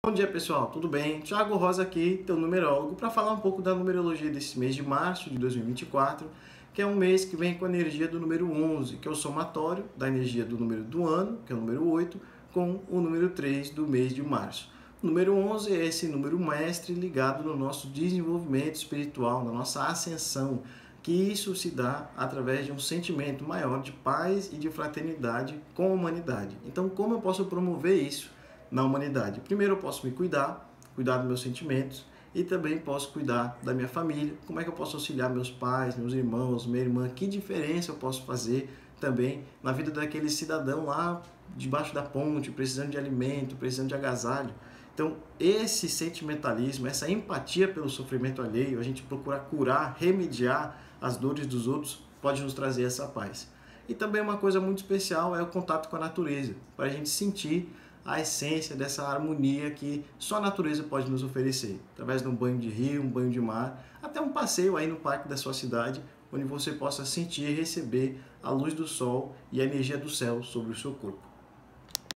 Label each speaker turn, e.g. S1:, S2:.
S1: Bom dia pessoal, tudo bem? Thiago Rosa aqui, teu numerólogo, para falar um pouco da numerologia desse mês de março de 2024, que é um mês que vem com a energia do número 11, que é o somatório da energia do número do ano, que é o número 8, com o número 3 do mês de março. O número 11 é esse número mestre ligado no nosso desenvolvimento espiritual, na nossa ascensão, que isso se dá através de um sentimento maior de paz e de fraternidade com a humanidade. Então, como eu posso promover isso na humanidade? Primeiro, eu posso me cuidar dos meus sentimentos e também posso cuidar da minha família. Como é que eu posso auxiliar meus pais, meus irmãos, minha irmã? Que diferença eu posso fazer também na vida daquele cidadão lá debaixo da ponte, precisando de alimento, precisando de agasalho? Então, esse sentimentalismo, essa empatia pelo sofrimento alheio, a gente procurar curar, remediar as dores dos outros, pode nos trazer essa paz. E também uma coisa muito especial é o contato com a natureza, para a gente sentir a essência dessa harmonia que só a natureza pode nos oferecer, através de um banho de rio, um banho de mar, até um passeio aí no parque da sua cidade, onde você possa sentir e receber a luz do sol e a energia do céu sobre o seu corpo.